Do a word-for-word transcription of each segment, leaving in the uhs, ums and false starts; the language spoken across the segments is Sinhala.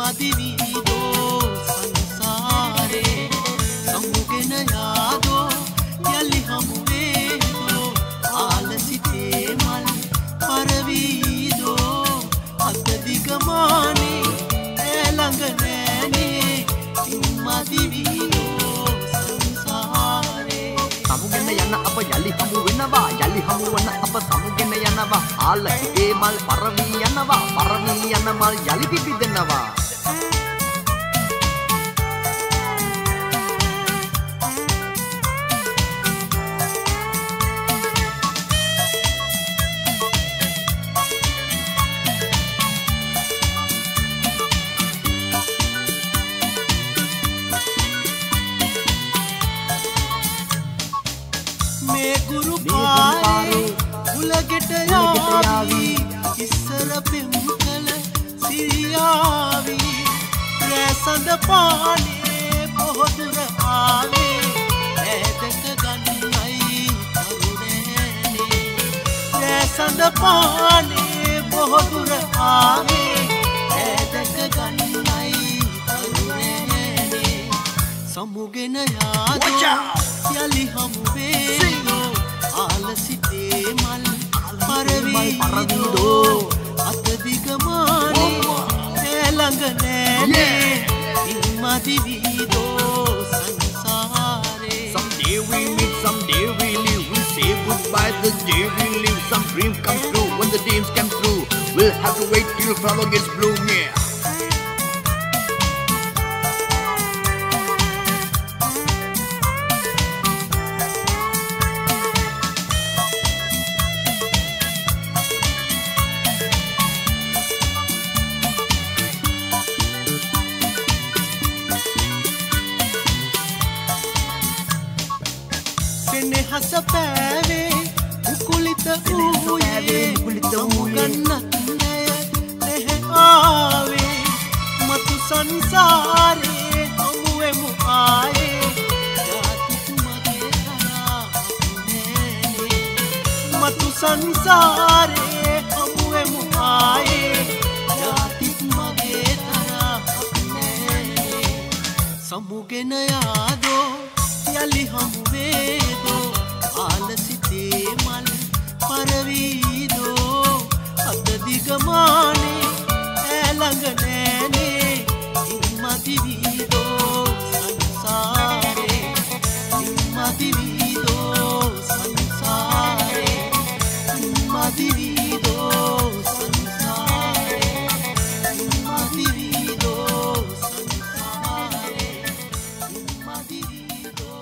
මදිවිදෝ සංසාරේ සමුගෙන යාදෝ යලි හමුවේදෝ ආලසිතේ මල් පරවීදෝ අතදිගමානේ ඈ ළඟ නෑනේ මදිවිදෝ සංසාරේ සමුගෙන යන අප යලි හමු වෙනවා යලි හමු වන අප සමුගෙන යනවා ආලසිතේ මල් පරවී යනවා පරවී යන මල් යලි පිපිදෙනවා මේ ගුරු පාරේ උලගෙට යාවි ඉස්සර පෙම් කළ සිරියාවි රැසඳ පානේ පොහොදුර ආවේ ඈතක ගන්නයි කරුණෑනේ රැසඳ පානේ පොහොදුර ආවේ ඈතක ගන්නයි කරුණෑනේ සමුගෙන යාදෝ යලි හමුවේදෝ ආලසිතේ මල් පරවීදෝ අතදිගමානේ ඈ ළඟ නෑනේ ඉම්මදිවිදෝ සංසාරේ Someday we meet, someday we live. We say goodbye the day we live. Some dreams come true. When the dreams come true, we'll have to wait till flower gets bloom. Yeah. සෙනෙහස පෑවේ උකුලිත වූයේ සමුගන්නත් නෑ නැහැ ආවේ මතු සංසාරේ හමුවෙමු ආයේ ජාතික මගේ තරා නෑනේ මතු සංසාරේ හමුවෙමු ආයේ ජාතික මගේ තරා නෑනේ සමුගෙන යාදෝ යලි හමුවේදෝ ආලසිතේ මල් පරවීදෝ අතදිගමානේ ඈ ළඟ නෑනේ ඉම්මදිවිදෝ සංසාරේ ඉම්මදිවිදෝ සංසාරේ ඉම්මදිවිදෝ සංසාරේ ඉම්මදිවිදෝ සංසාරේ ඉම්මදිවිදෝ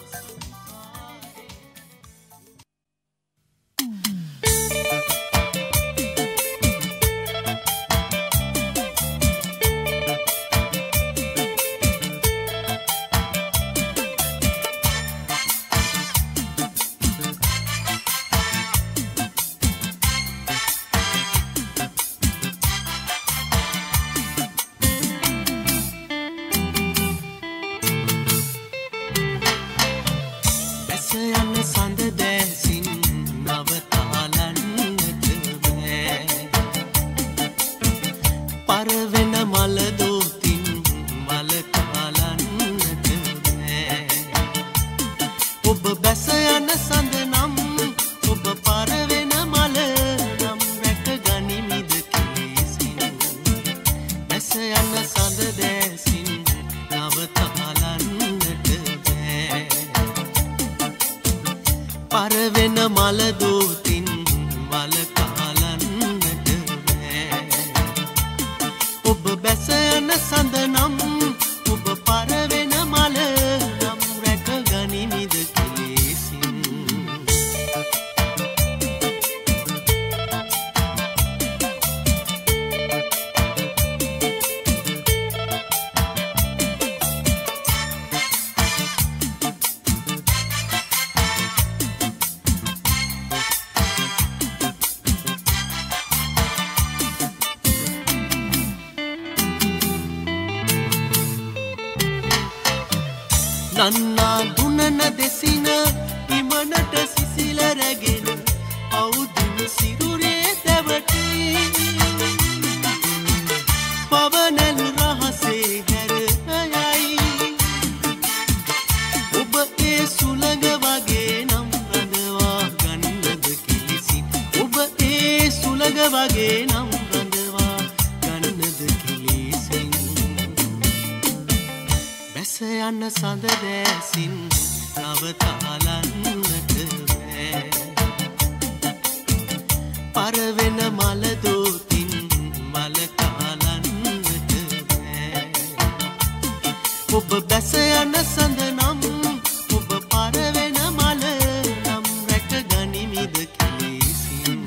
නන්නා දුනන දෙසින ඉමනට සිසිල රැගෙන අවුදින සිරුරේ දැවටි පවනල් රහ යන සඳ දැසින් නවතාලන්නට බෑ පරවෙන මල දෝතින් මලකාලන්නට බෑ ඔබ බැස යන සඳ නම් ඔබ පරවෙන මල නම් රැක ගනිමිද කෙලෙසින්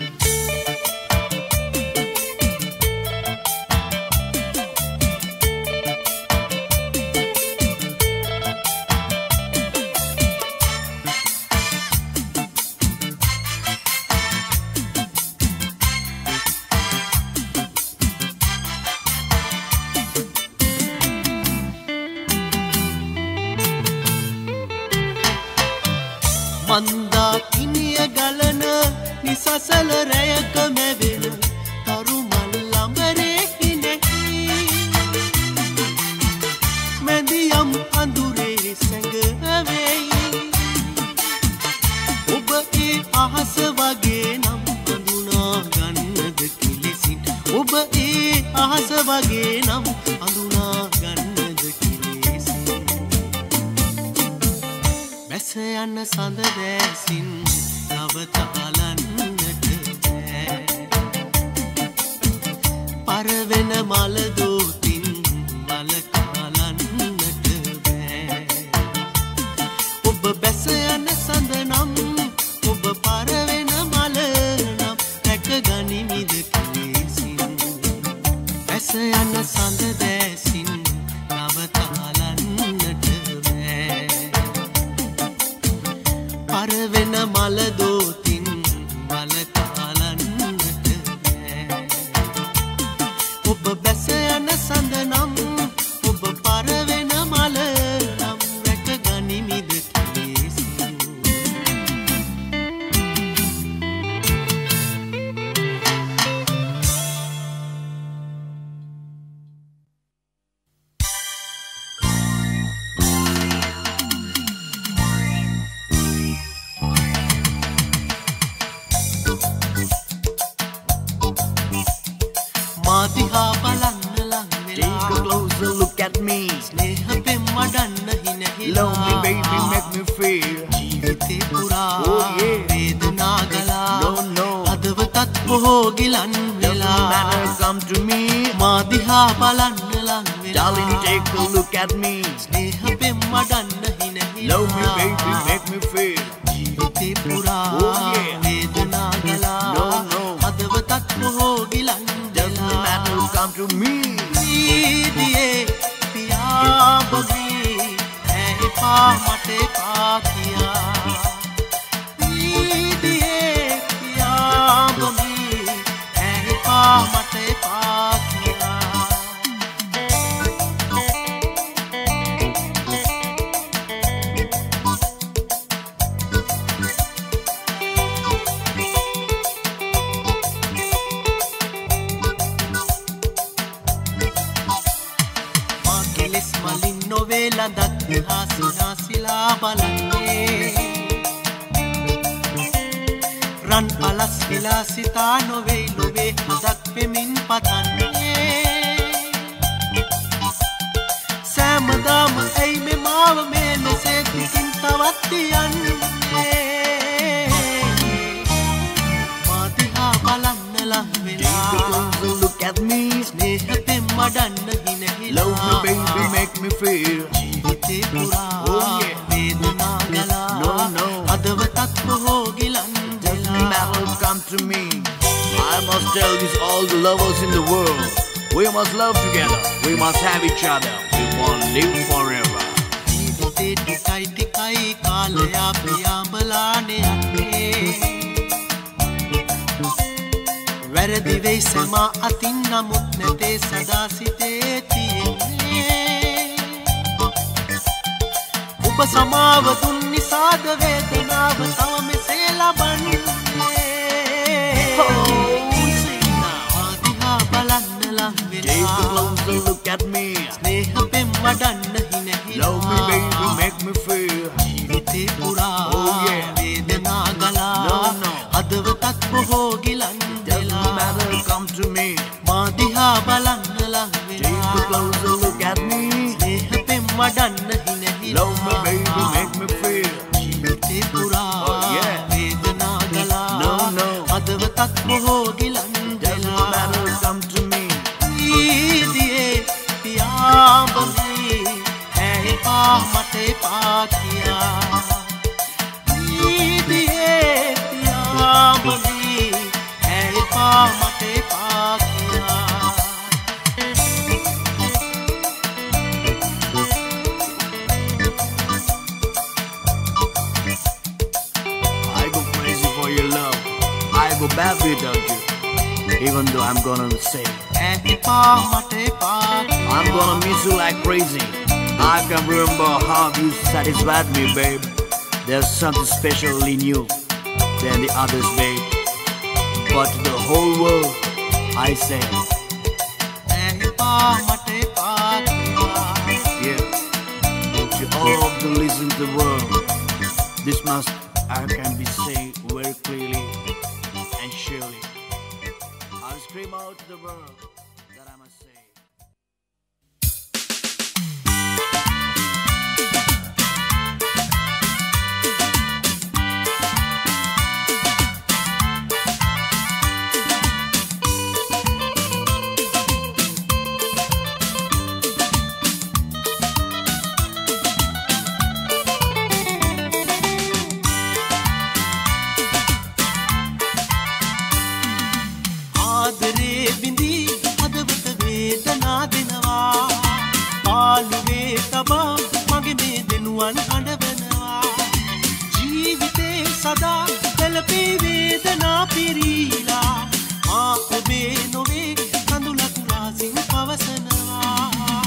මන්දා කිනිය ගලන නිසසල රැයක මැවෙන තරු මල් ළඹරේ හිනෙහි මැදියම් අඳුරේ සැඟවෙයි ඔබ ඒ අහස වගේ නම් හඳුනා ගන්නද කිලිසින් ඔබ ඒ අහස වගේ නම් හඳුනා ගන්නද කිලිසින් බැස යන සඳ දැසින් නවතාලන්නට බෑ පරවෙන මල දෝතින් මලකාලන්නට බෑ ඔබ බැස යන සඳ නම් ඔබ පරවෙන මල නම් රැක ගනිමිද කෙලෙසින් බැස යන සඳ දැසින් නවතාලන්නට බෑ පරවෙන මල දෝතින් මලකාලන්නට බෑ ඔබ බැස යන සඳ නම් ඔබ පරවෙන මල නම් රැක ගනිමිද කෙලෙසින් මාදිහා බලන්න ලං Take a වෙලා closer look at me. ස්නේහ පෙම් මඩන්න හිනහිලා Love me, baby, make me feel. ජීවිතේ පුරා Oh, yeah. වේදනා ගලා No, no. හදවතත් බොහෝ ගිලන් Doesn't වෙලා matter, come to me. මාදිහා බලන්න ලං Darling, වෙලා take a look at me. ස්නේහ පෙම් මඩන්න Love me, baby, හිනහිලා make me feel. ජීවිතේ පුරා Oh, yeah. වේදනා ගලා No, no. හදවතත් බොහෝ ගිලන් Doesn't matter, come to me. දීදියේ පියාඹවී ඇහිපා මට එපා කියා දීදියේ පියාඹවී ඇහිපා මට එපා කියා මා කෙලෙස් මලින් නොවේ ලඳක් දිහා සිනාසිලා බලන්නේ රන් අලස් විලා සිතා නොවේ ලොවේ හදක් පෙමින් පතන්නේ සෑමදාම ඇයි මෙ මාව මේ මෙසේ තිකින් තවත් තියන්නේ මා දිහා බලන්න ලං Take a වෙලා closer look at me. ස්නේහ පෙම් මඩන්න Love me, baby, හිනහිලා make me feel. ජීවිතේ පුරා Oh, yeah. වේදනා ගලා No, no. හදවතත් බොහෝ ගිලන් Doesn't වෙලා matter, come to me. I must tell this all the lovers in the world. We must love together. We must have each other. We won't live forever. ජීවිතේ ටිකයි ටිකයි කාලයා පියාඹලානේ යන්නේ වැරදි වෙයි සමා අතින් නමුත් නැතේ සදා සිතේ තියෙන්නේ ඔබ සමාව දුන් නිසාද වේදනාව තව මෙසේ ලබන්නේ ආදිහා බලන්න ලං Take a වෙලා closer look at me. ස්නේහ පෙම් වඩන්න Love me, baby, හිනහිලා make me feel. ජීවිතේ පුරා Oh, yeah. වේදනා ගලා No, no. හදවතත් බොහෝ ගිලන් Doesn't වෙලා matter, come to me. මා දිහා බලන්න ලං Take a වෙලා closer look at me. ස්නේහ පෙම් වඩන්න හිනහිලා Love me baby, make me feel. ජීවිතේ පුරා Oh, yeah. වේදනා ගලා No, no. හදවතක් බොහෝ ගිලන් Doesn't matter, come to me. ඊදියේ පියාඹමි ඇයිපා මට එපා කියා ඊදියේ පියාඹමි ඇයිපා මට එපා කියා I go crazy for your love. I go bad without you. Even though I'm gonna say ඇයිපා මට එපා I'm gonna miss you like crazy. I can remember how you satisfied me, babe. There's something special in you than the others, babe. But to the whole world, I say, ඇයිපා මට එපා කියා yeah. To all of the listen to the world, this must I can be say very clearly and surely. I'll scream out to the world that I must say. ආදරේ බිඳී හදවත වේදනා දෙනවා පාළුවේ තබා මගේ මේ දෙනුවන් හඬවනවා ජීවිතේ සදා පෙළපී වේදනා පිරීලා මා ඔබේ නොවේ කඳුලක් රාසින් පවසනවා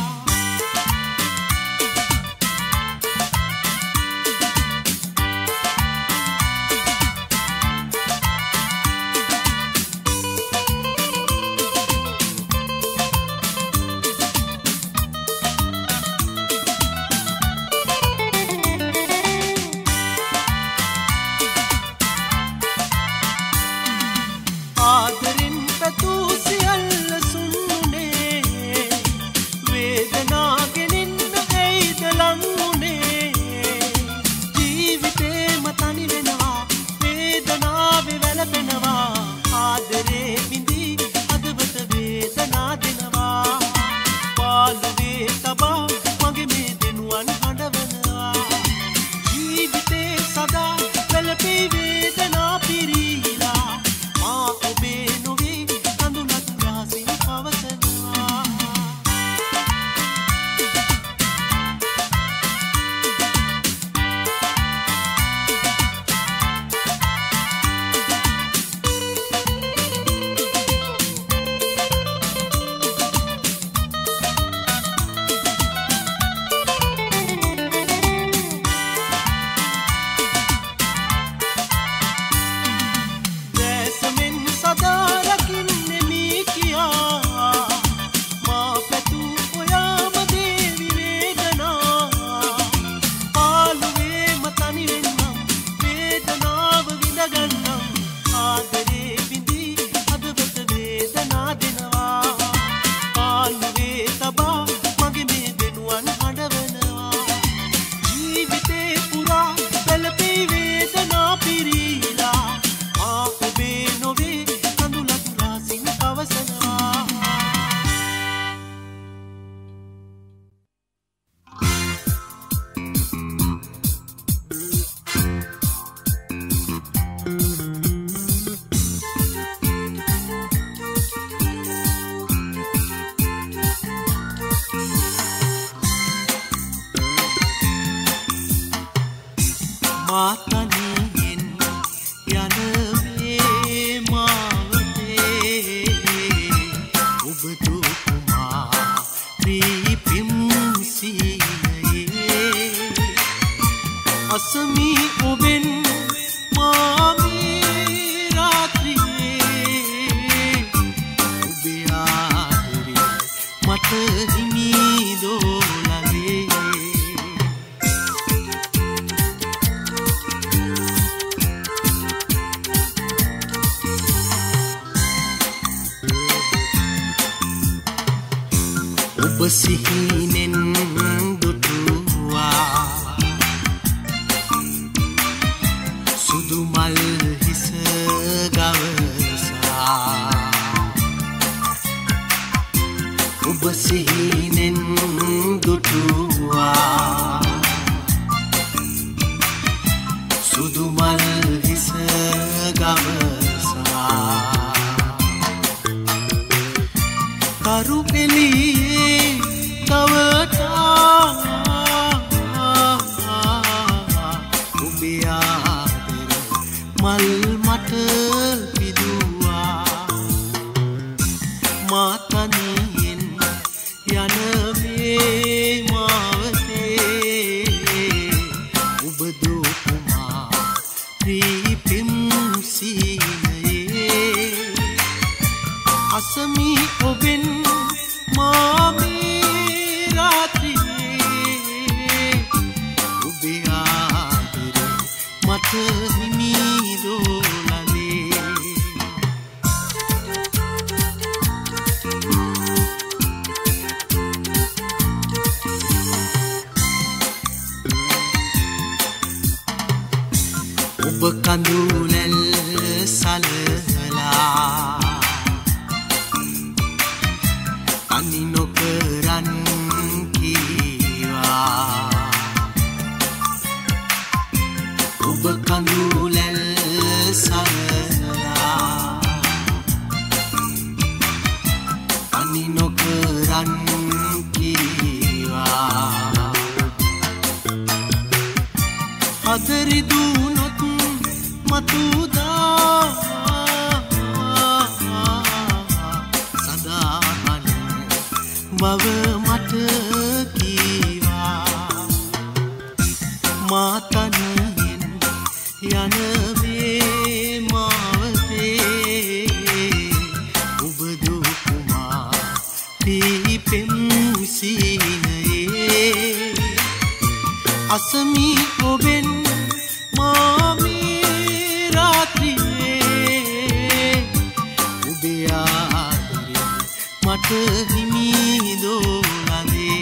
ආදරෙන් පැතූ සියල්ල සුන්නුනේ වේදනා ගෙනින්න ඇයිද ලංුනේ ජීවිතේම තනි වෙනවා වේදනාවේ වැළපෙනවා ආදරේ බිඳී හදවත වේදනා දෙනවා පාළුවේ තබා මගේ මේ දෙනුවන් හඬවනවා ජීවිතේ සදා වැළපී වේදනා පිරීලා මා ඔබේ නොවේ කඳුලක් රාසින් පවසනවා දැසමෙන් සදා රකින්නේ මී කියා මා පැතූ ඔයාම දේවි වේදනා පාළුවේම තනි වෙන්නම් වේදනාව විඳගන්නම් ආදරේ බිඳී හදවත වේදනා දෙනවා පාළුවේ තබා මගේ මේ දෙනුවන් හඬවනවා ජීවිතේ පුරා පෙළපී වේදනා පිරීලා මා ඔබේ නොවේ කඳුලක් රාසින් පවසනවා මාතනියෙන් යන මේ මාවතේ ඔබ දුකුමා ප්‍රීපිම් සීලයේ අසමි ඔබෙන් මාමේ රාත්‍රියේ ඔබේ ආදරේ මට හිමි දෝලගේ ඔබ සිහිනෙන් දුටු ඔබ සිහිනෙන් දුටුවා සුදු මල් හිස ගවසා කරු එළියේ තවටා ඔබේ ආදර මල් මට පිදුවා මා තනියෙන් යන මේ මාවතේ ඔබ දුකුමා ප්‍රීපිම් සීනයේ අසමි ඔබෙන් මාමේ රාත්‍රියේ ඔබේ ආදර මට හිමි දෝලනේ ඔබ කඳුලැල් සලසලා අනි නොකරන් කීවා ඔබ කඳුලැල් සලසලා අනි නොකරන් කීවා හදරිදුනොත් මතුදා සදාහන බව මට කීවා මා තනියෙන් යන මේ මාවතේ ඔබ දුකුමා පීපෙම් සීනයේ අසමි ඔබෙන් මාමේ රාත්‍රියේ ඔබේ ආදරේ මට හිමි දෝලනේ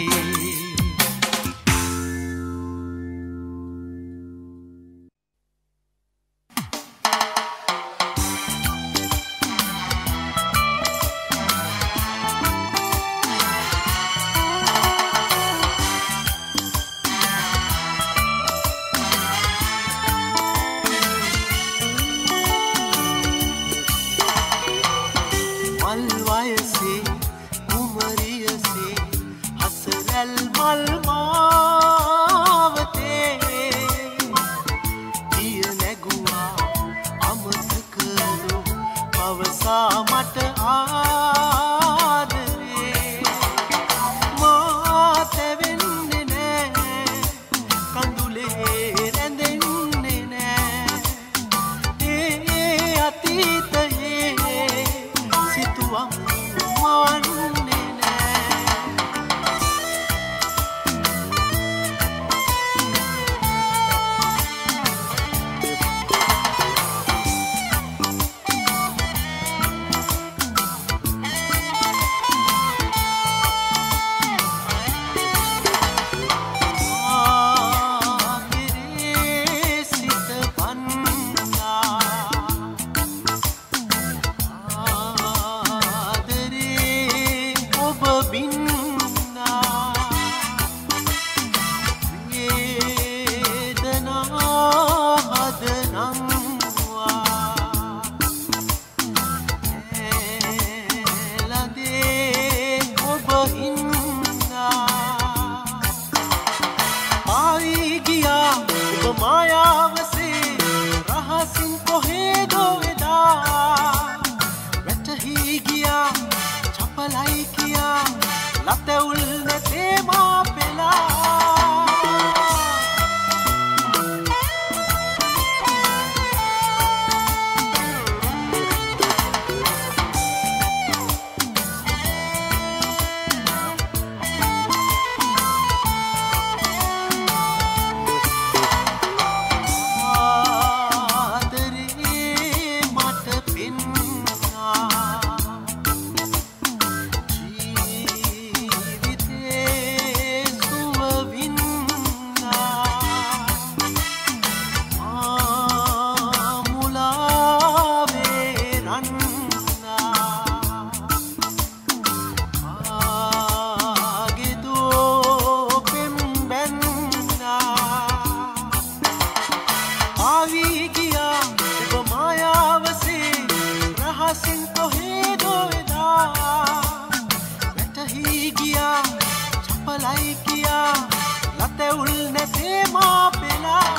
වී ගියා චපලයි කියා ලතෙවුල් නැතේ මා පෙලා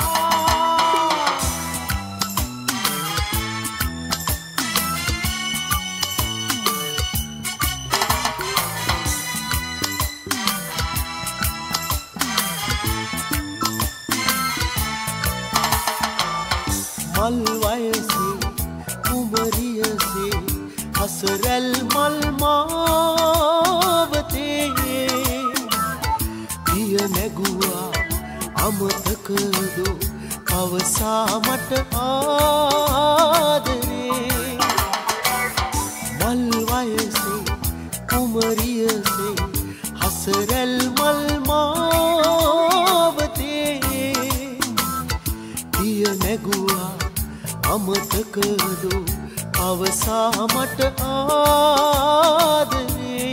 मल वयसे उमरियसे हसरल मल मावते पिय नेगुआ अमतक दो अवसा मट आदरे मल वयसे उमरियसे हसरल मल मावते पिय नेगुआ अमतक दो अवसा मट आदरे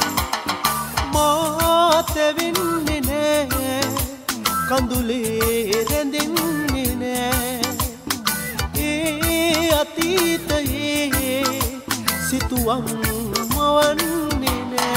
माते विन्ने ने कंदुले रेंदिन्ने ने ए अतीत ये सितुअं मवन्ने ने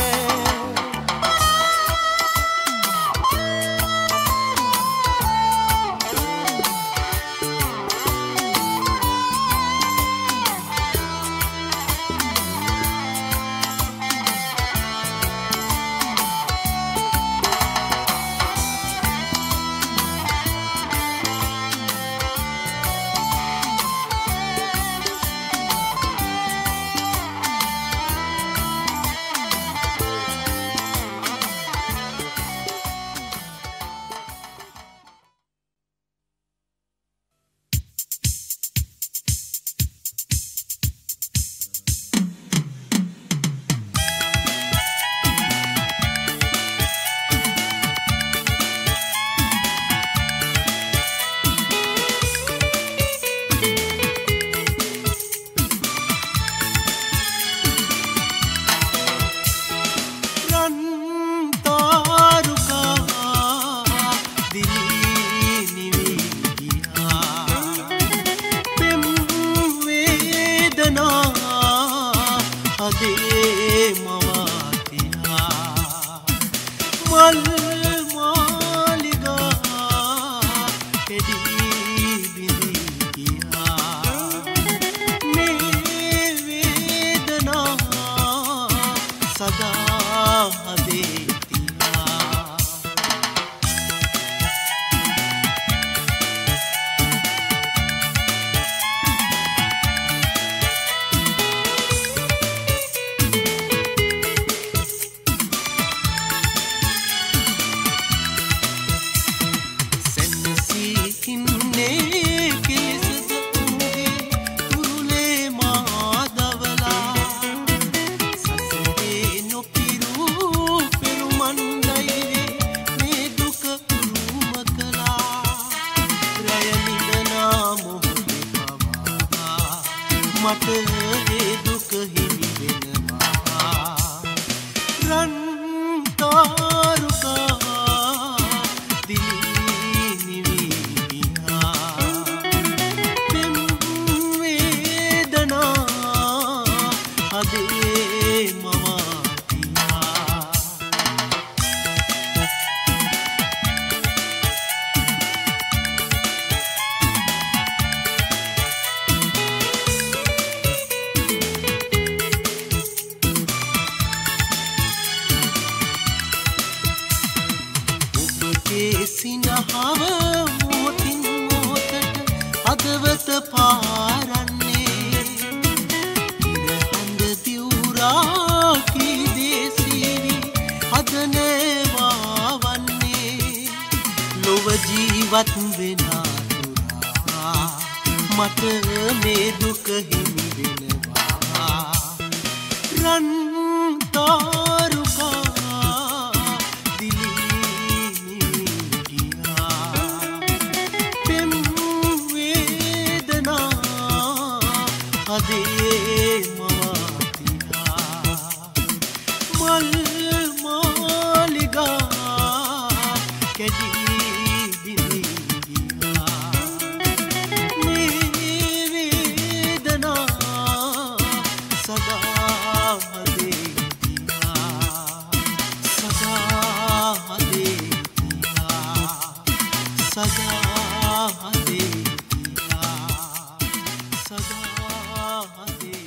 සදා හදේ තියා සදා හදේ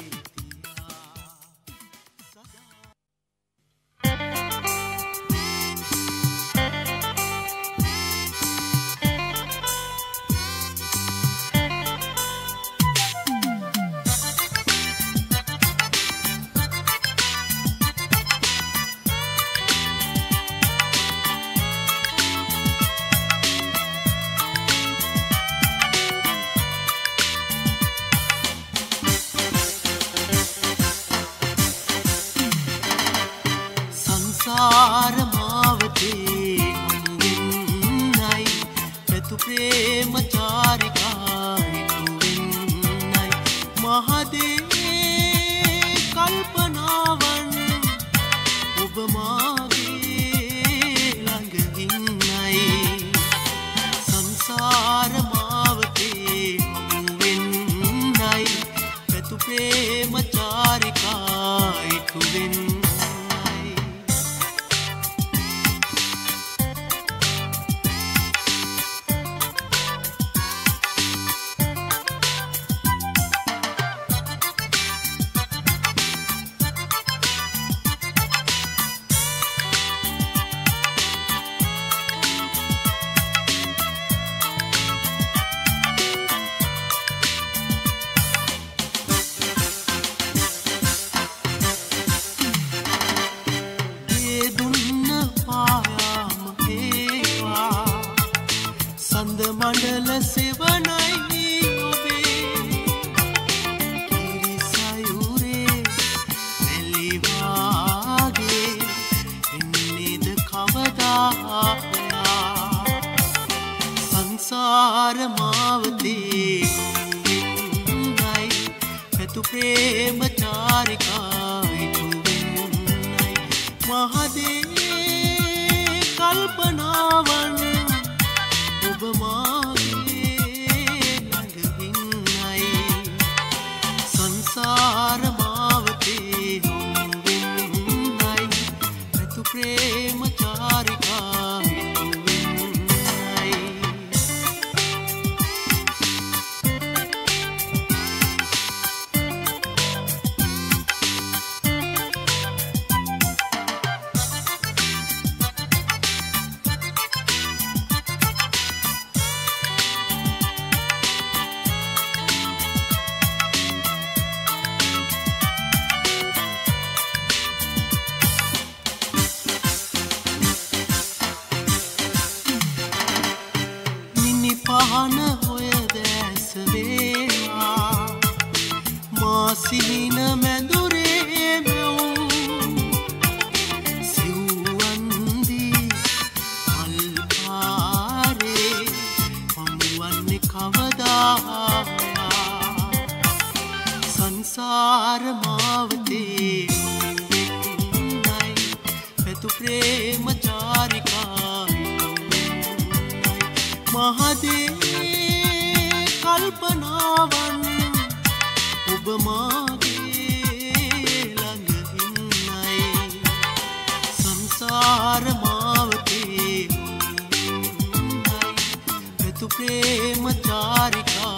සංසාර මාවතේ හමුවෙන්නයි පැතු ප්‍රේම චාරිකා හිතුවෙන්නයි මහදේ කල්පනාවන් ඔබ මාගේ ළඟ ඉන්නයි සංසාර මාවතේ හමුවෙන්නයි පැතු ප්‍රේම චාරිකා හිතුවෙන්නයි මණ්ඩල සෙවණයි ඔබේ කිරිසයුරේ මැලි වාගේ එන්නේද කවදා සංසාර මාවතේ හමුවෙන්නයි පැතු ප්‍රේම චාරිකා හිතුවෙන්නයි මහදේ කල්පනාවන් ඔබ මාගේ ළඟ ඉන්නයි සංසාර මාවතේ හමුවෙන්නයි පැතු ප්‍රේම චාරිකා හිතුවෙන්නයි පහන හොය දැස වේවා මා සිහින මැදුරේ මෙවුම් සිව්වන්දී අල්පාරේ හමුවන්නේ කවදා සංසාර මාවතේ හමුවෙන්නයි පැතු ප්‍රේම චාරිකා මහදේ කල්පනාවන් ඔබ මාගේ ළඟ ඉන්නයි සංසාර මාවතේ හමුවෙන්නයි පැතු ප්‍රේම චාරිකා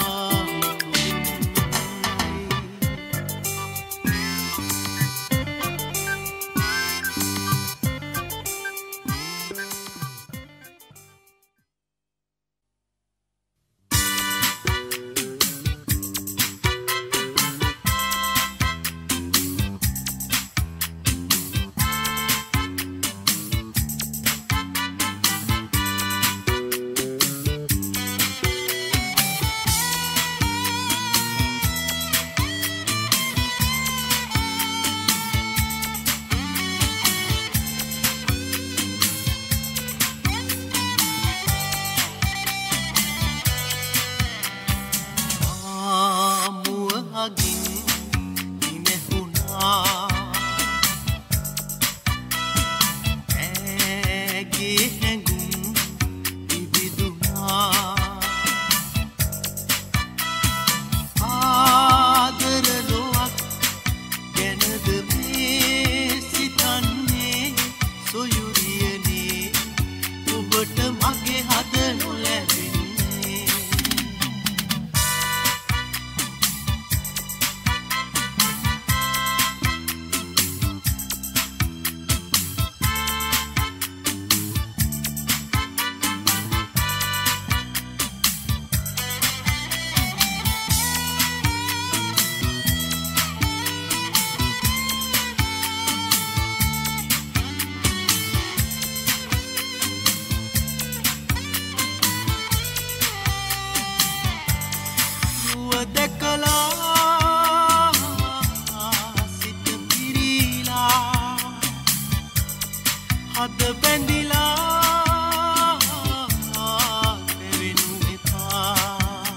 හද බැඳිලා දෙවෙනු එපා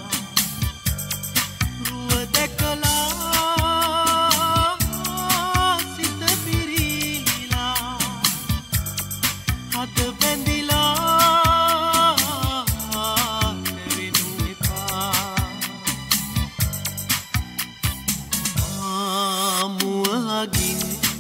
රුව දැකලා සිත පිරීලා හද බැඳිලා දෙවෙනු එපා ආමුවගින්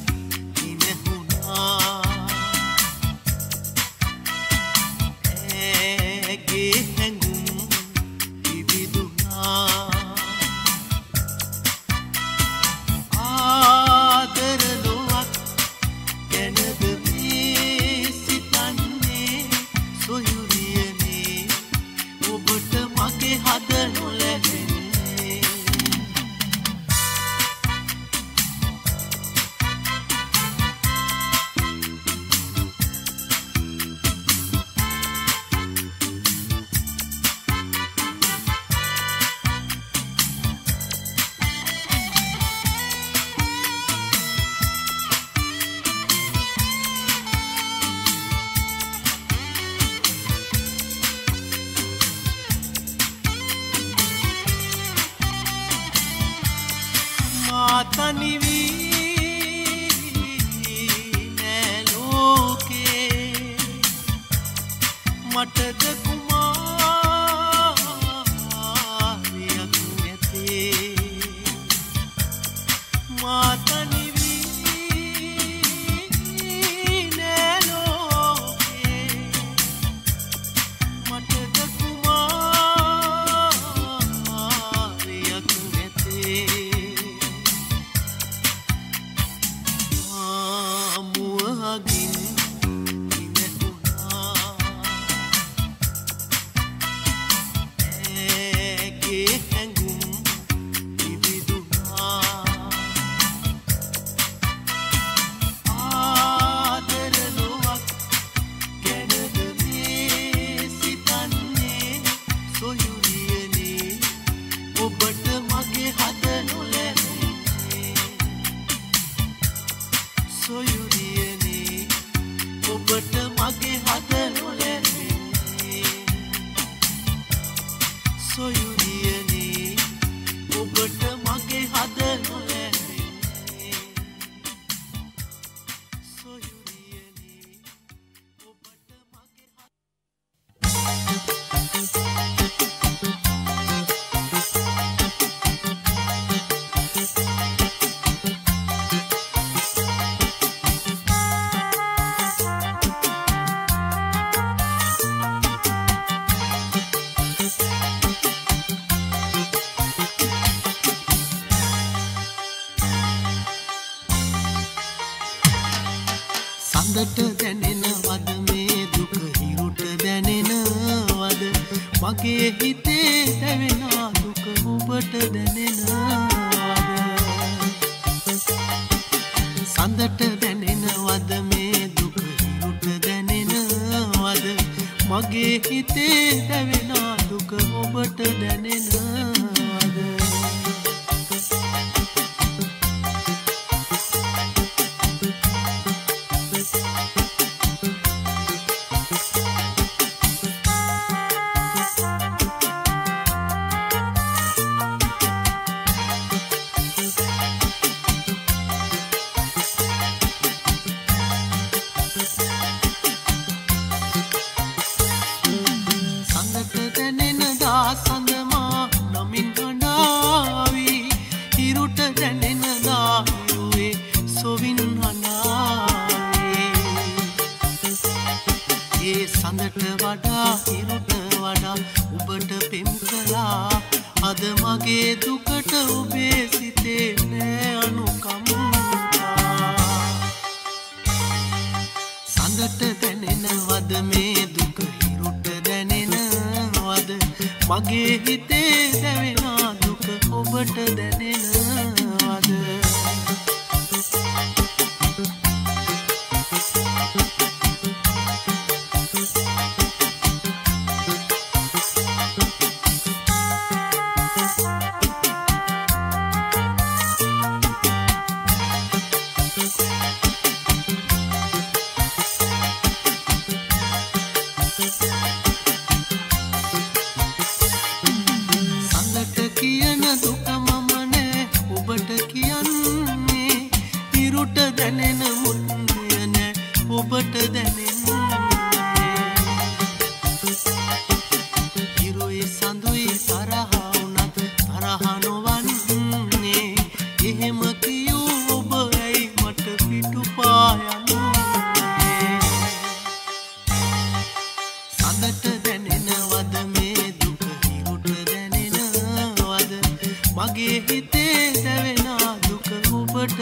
මගේ හිතේ දැවෙන දුක ඔබට දැනෙනවද සඳට දැනෙනවද මේ දුක හිරුට දැනෙනවද මගේ හිතේ දැවෙන දුක ඔබට දැනෙනවද මගේ හිතේ දැවෙන දුක ඔබට දැනෙනවද ඔබට දැනෙන්නේ හිරුයි සඳුයි තරහ වුණත් තරහ නොවන්නේ එහෙම කියූ ඔබ ඇයි මට පිටුපායන්නේ සඳට දැනෙනවද මේ දුක හිරුට දැනෙනවද මගේ හිතේ දැවෙන දුක ඔබට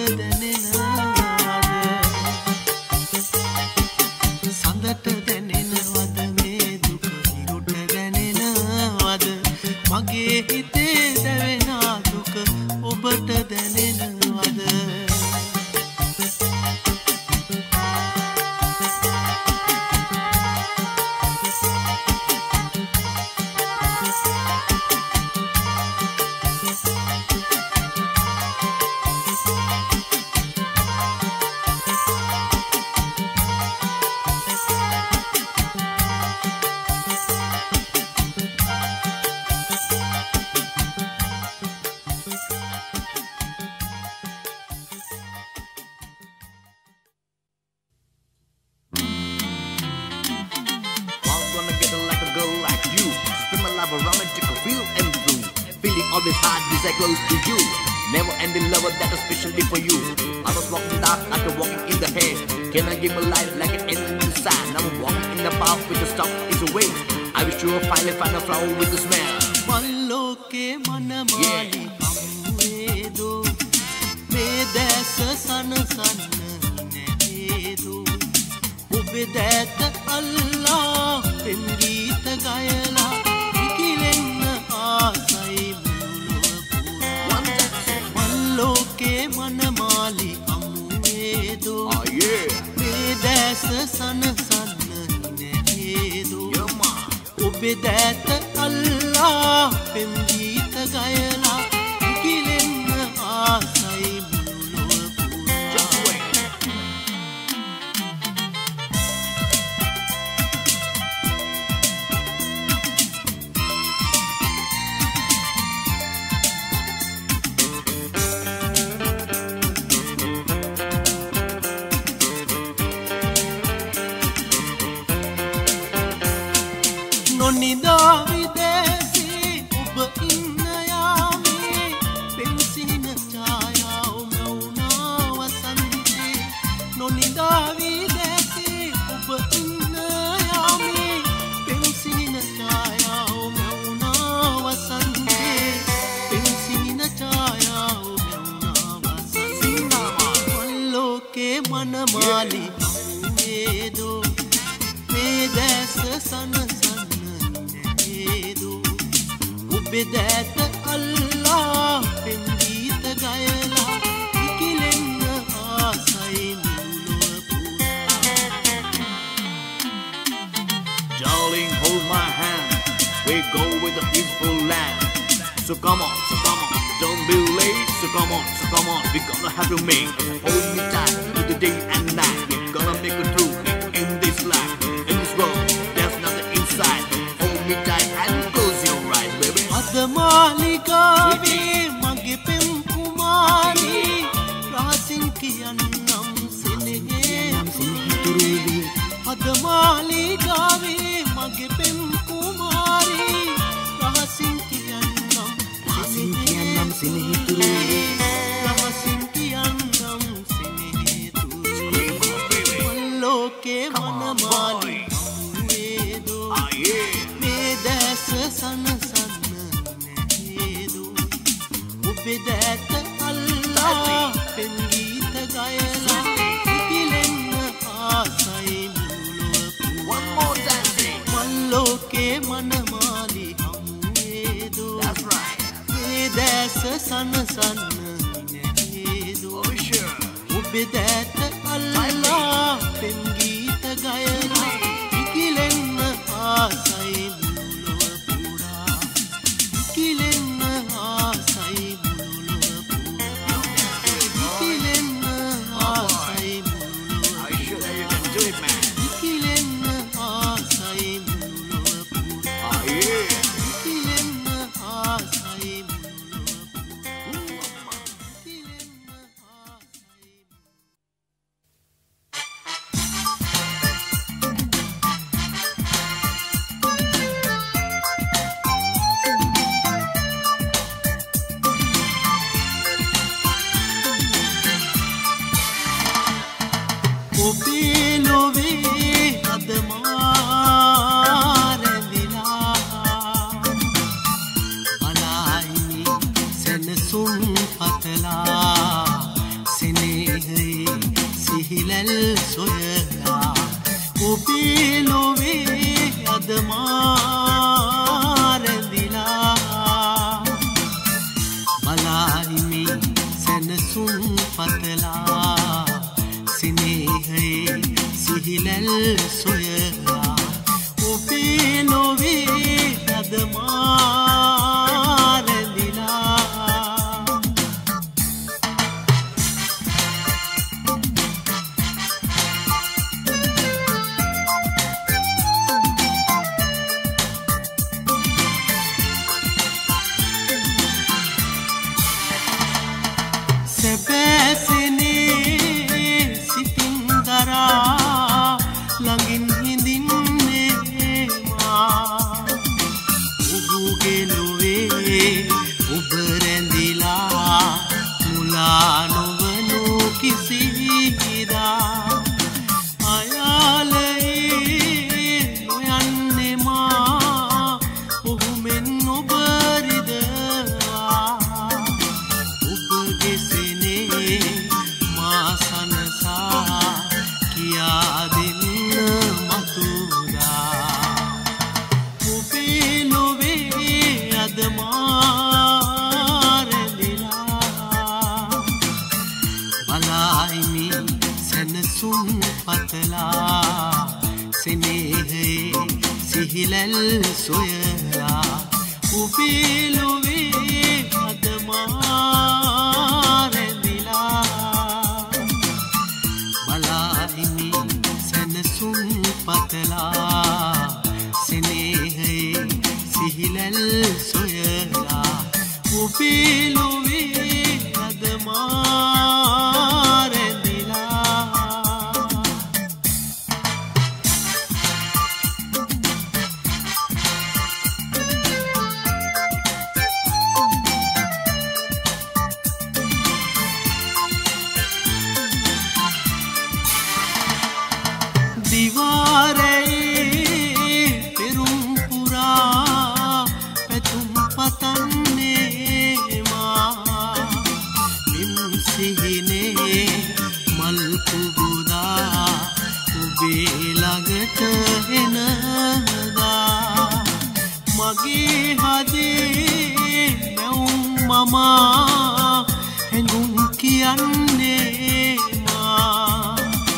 දැනෙනවද සඳට දැනෙනවද මේ දුක හිරුට දැනෙනවද මගේ හිතේ දැවෙන දුක ඔබට දැනෙනවද Always hard to stay close to you. Never ending love that especially for you. I was walking dark after walking in the hair. Can I give my life like an end in the sand? Now I'm walking in the path with the stop is a waste. I wish you would finally find a flower with a smell. Malloke manamali amwedo me desa sana sana needo ube deta Allah pemgeet gayala ikilenna aasai Malloke manamali amwedo Oh yeah me desa sana sana needo ube deta Allah pemgeet gayala ikilenna aasai Nonida videsi ub inna yami pensina chaya mauna wasante Nonida videsi ub inna yami pensina chaya mauna wasante pensina chaya mauna wasante Malloke manamali amwedo me desa sana Ubedeta Allah pemgeet gayala ikilenna aasai mulwa pura Darling, hold my hand. We go with the peaceful land. So come on, so come on, don't be late. So come on, so come on, we gonna have to make hold me tight through the day and night. We're gonna make it through in this life, in this world. There's nothing inside. Hold me tight and close your eyes, baby. Admalikavi mage pem kumari rasin kiyannam senege turuvi Admalikavi mage pem kumari rasin kiyannam rasin kiyannam senege turuvi rasin kiyannam senege turuvi Malloke manamali amwedo me desa sana Ubedeta Allah pemgeet gayala ikilenna aasai mulwa pura One more time, Malloke manamali amwedo that's right. me desa sana sana needo Oh sure. Ubedeta Allah pemgeet gayala ikilenna aasai mulwa pura ikilenna aasai Are you sure that you can do it, man? Oh yeah. ඔබේ ලොවේ අද මා රැඳිලා බලාහිමි සැනසුම් පතලා සිනේහයේ සිහිලැල් සොයලා ඔබේ ලොවේ අද මා රැඳිලා සැබෑසනේ සිතින් දරා ළඟින් හිඳින්නේ මා ඔබගේ ලොවේ ඔබ රැඳිලා මුලා නොවනු කිසිදා අයාලේ නොයන්නේ මා ඔහු මෙන් ඔබ රිදවා ඔබගේ සෙනේ මා සනසා කියා දෙන්න මතුදා ඔබේ ලොවේ අද මා රැඳිලා බලාහිමි සැනසුම් පතලා සෙනෙහේ සිහිලැල් සොයලා ඔබේ ලොවේ අද මා රැඳිලා බලාහිමි සැනසුම් පතලා සෙනෙහේ සිහිලැල් සොයලා ඔබේ ලොවේ අද මා රැඳිලා දිවාරයේ පෙරුම් පුරා පැතුම් පතන්නේ මා මෙම් සිහිනේ මල් පුබුදා ඔබේ ළඟට එනදා මගේ හදේ නැවුම් මමා හැඟුම් කියන්නේ මා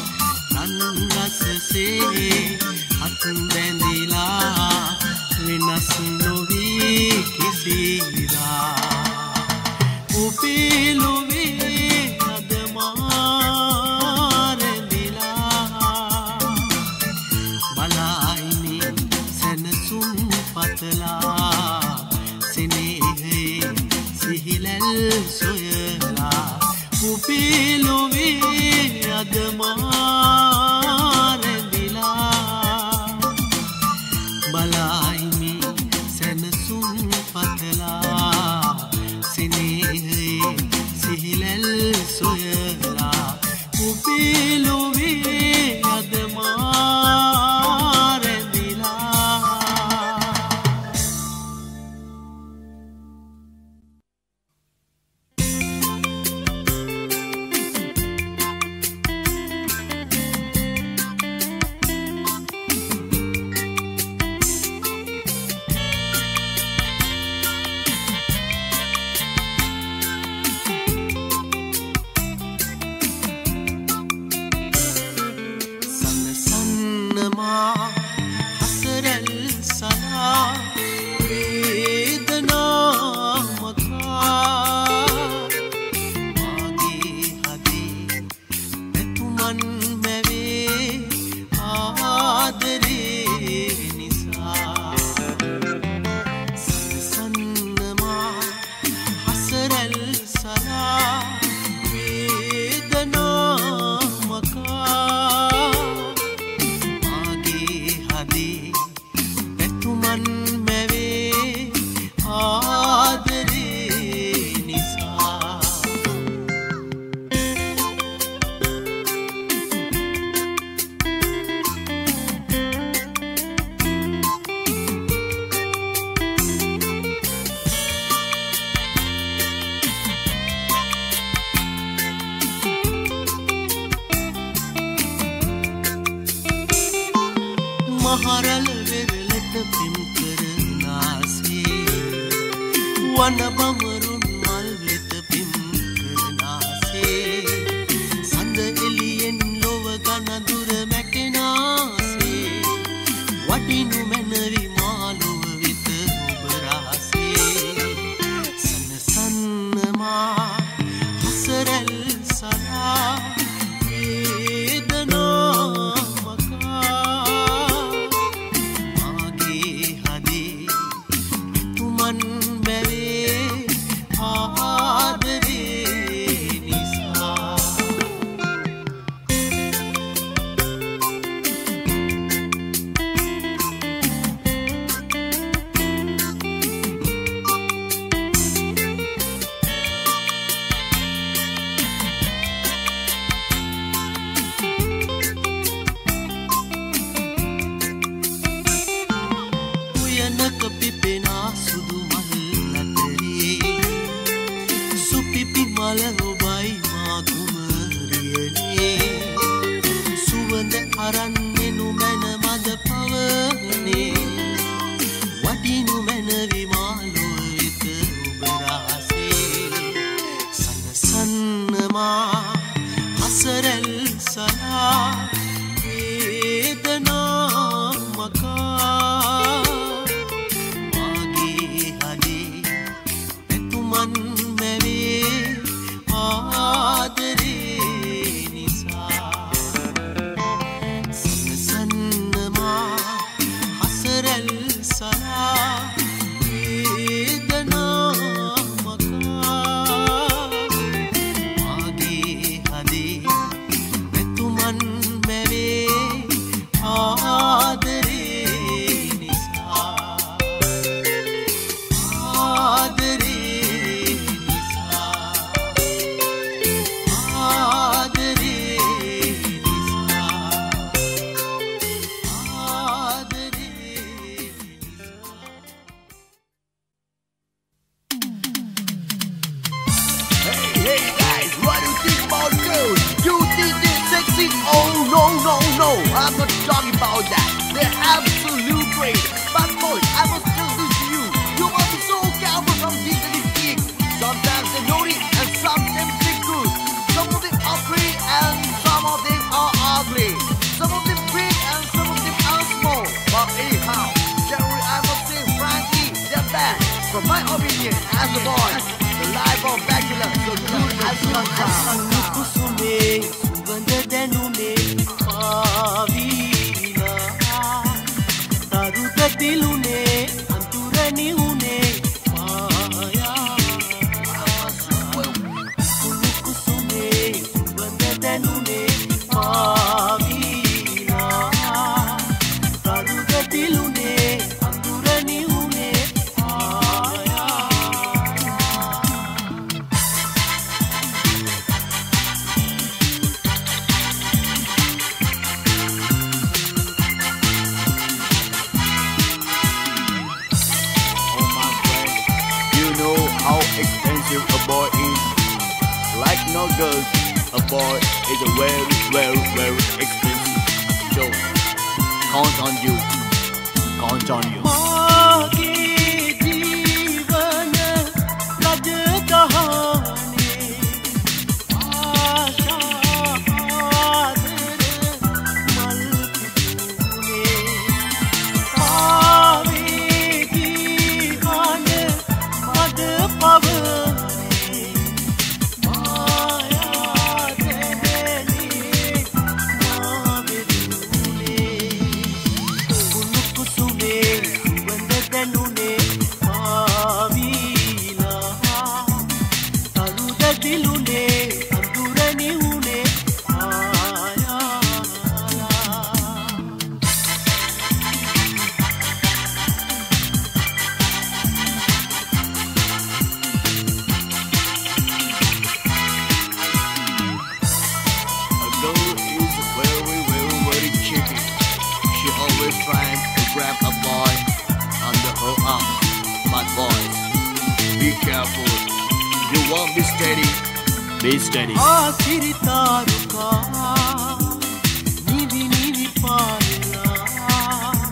රන්රසසේ අත් බැඳිලා වෙනස් නොවී කිසිදා ඔබේ ලොවේ අද මා රැඳිලා බලාහිමි සැනසුම් පතලා සෙනෙහේ සිහිලැල් සොයලා ඔබේ ලොවේ අද මා රැඳිලා බලාහිමි සැනසුම් පතලා සෙනෙහේ සිහිලැල් සොයලා ඔබේ ලොවේ අද මා රැඳිලා මහරල වෙරළට පිම් කරනාසේ වන බමරුන් මල් වෙත පිම් කරනාසේ සඳ එළියෙන් ලොව ගන දුර මැකෙනාසේ වටිනු මැනවි මාලොව වෙත ඔබ රාසේ සනසන්නමා හසරැල් සලා Be steady. आखिरी तारुका नीवी नीवी पारला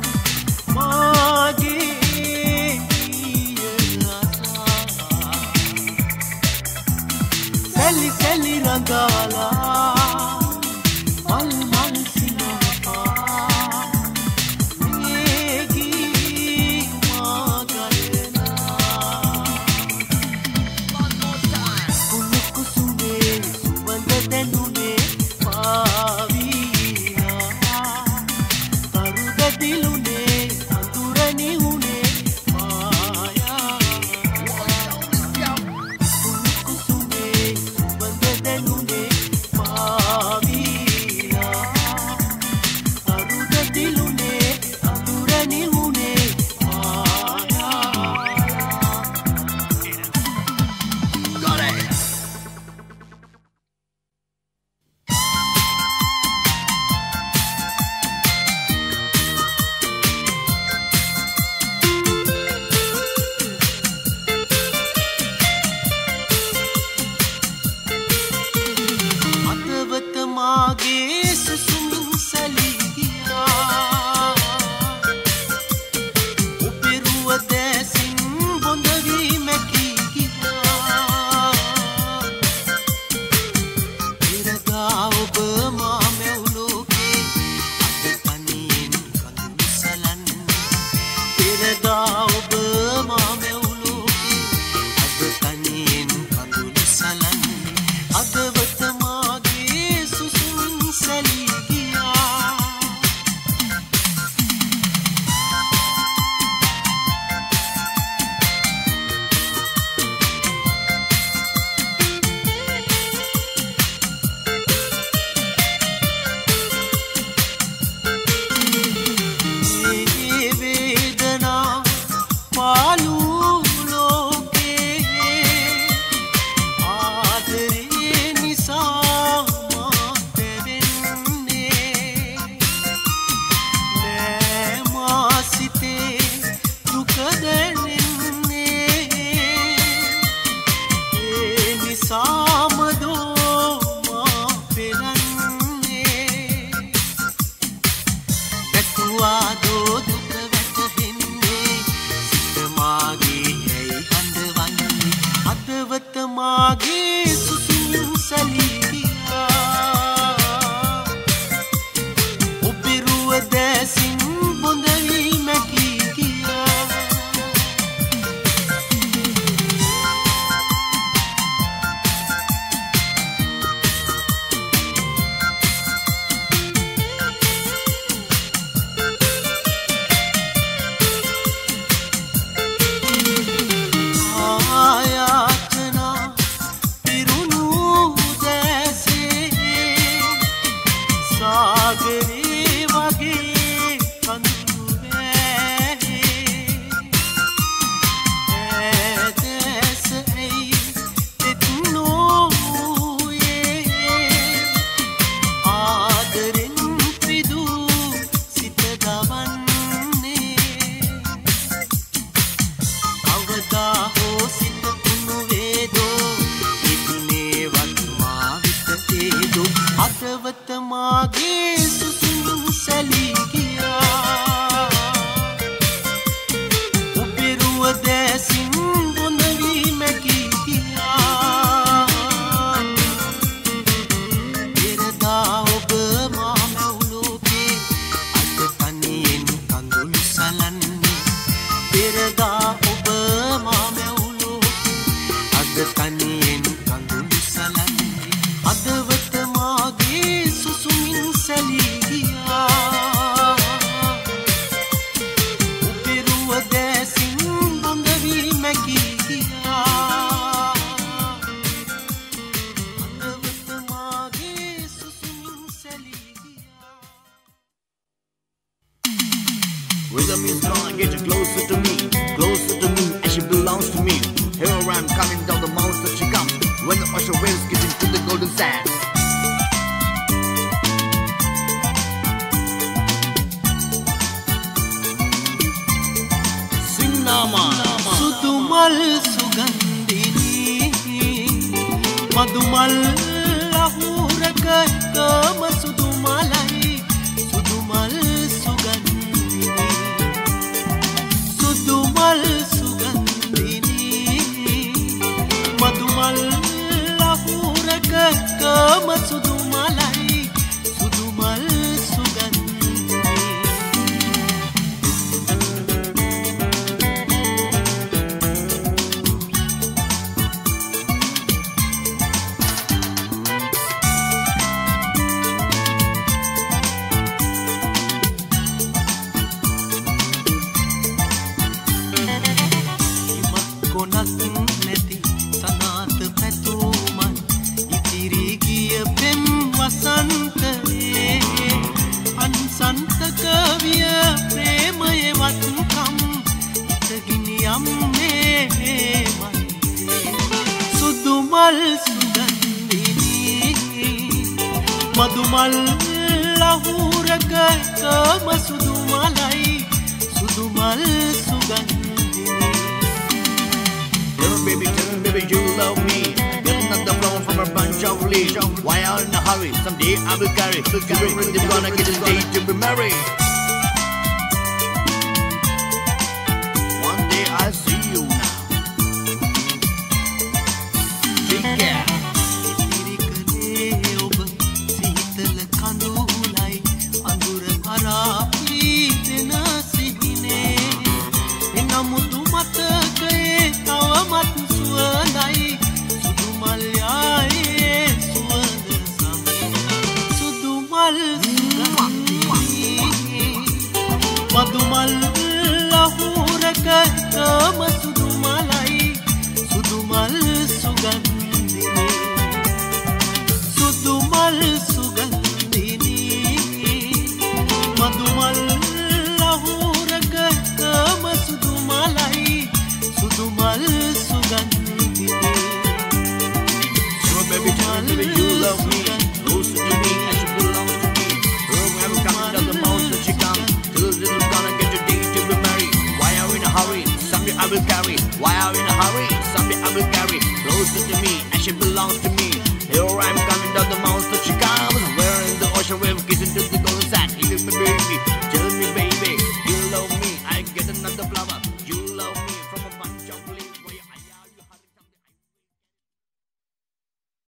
කවුරුවාදෝ දුක වැටහෙන්නේ සිත මාගේ ඇයි හඬවන්නේ හදවත මාගේ සුසුමින් සැලී ගියා ඔබේ රුව දැසින් බොඳ වී මැකී ගියා හදවත මාගේ සුසුමින් සැලී ගියා ඔබේ රුව දැසින් බොඳ වී මැකී ගියා පෙරදා ඔබ මා මැවුලෝකේ අද තනියෙන් කඳුළු සලන්නේ පෙරදා ඔබ මා මැවුලෝකේ අද තනියෙන් කඳුළු සලන්නේ හදවත මාගේ සුසුමින් සැලී ගියා ඔබේ රුව දැසින් බොඳ වී මැකී ගියා හදවත මාගේ සුසුමින් සැලී ගියා Rhythm is gonna get you closer to me, closer to me, and she belongs to me. Here I'm coming down the mountain she comes. When the ocean waves get into the golden sand. Sing Nama. සුදුමල් සුගන්ධිනී මදුමල් ලහුරක එකම සුදුමලයි සුදුමල් සුගන්ධිනී සුදුමල් සුගන්ධිනී මදුමල් ලහුරක එකම සුදුමලයි සුදුමල් සුගන්ධිනී කොනක් නැති සනාත පැතුමන් ඉතිරි ගිය පෙම් වසන්තයේ අන්සන්ත කවිය ප්‍රේමයේ වත්කම් ඉතගිනි යම්නේ මන්දේ සුදුමල් සුගන්ධිනී මදුමල් ලහුරක එකම සුදුමලයි සුදුමල් සුගන්ධිනී Tell me, baby, tell me, baby, you love me. Getting up the flower from a bunch of leaves. Why are you in a hurry? Someday I will carry. You're really gonna get a date to be married. One day I'll see you now. Take care. ඉතිරි කලේ ඔබ සීතල කඳුලයි අඳුර හරා පීතන සිහිනේ එනමුතු මතකයේ තවමත් සුවඳයි සුදුමල් යායේ සුවඳ සමේ සුදුමල් සුගන්ධිනී මදුමල් ලහුරක එකම සුදුමලයි සුදුමල් සුගන්ධිනී සුදුමල් සුගන්ධිනී මදුමල් ලහුරක එකම සුදුමලයි සුදුමල් සුගන්ධිනී So baby, tell me, baby, you love me. Closer to me, and she belongs to me. Oh, I'm coming down the mountain she comes. Little, little gonna get a date to be married. Why are you in a hurry? Someday I will carry. Why are you in a hurry? Someday I will carry. Closer to me, and she belongs to me. Here I'm coming down the mountain she comes.